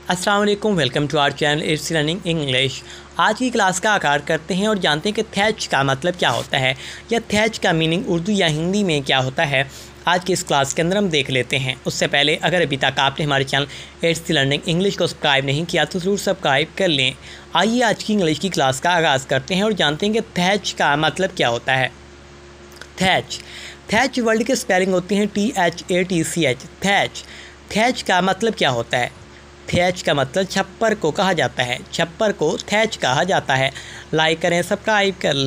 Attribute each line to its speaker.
Speaker 1: अस्सलाम वालेकुम, welcome to our channel it's learning English. आज की क्लास का आगाज़ करते हैं और जानते हैं कि थैच का मतलब क्या होता है या थैच का मीनिंग उर्दू या हिंदी में क्या होता है। आज की इस क्लास के अंदर हम देख लेते हैं। उससे पहले अगर अभी तक आपने हमारे चैनल इट्स लर्निंग इंग्लिश को सब्सक्राइब नहीं किया तो ज़रूर सब्सक्राइब कर लें। आइए आज की इंग्लिश की क्लास का आगाज़ करते हैं और जानते हैं कि थैच का मतलब क्या होता है। थैच थैच वर्ड की स्पेलिंग होती है THATCH। थैच थैच का मतलब क्या होता है। थैच का मतलब छप्पर को कहा जाता है। छप्पर को थैच कहा जाता है। लाइक करें, सब्सक्राइब कर लें।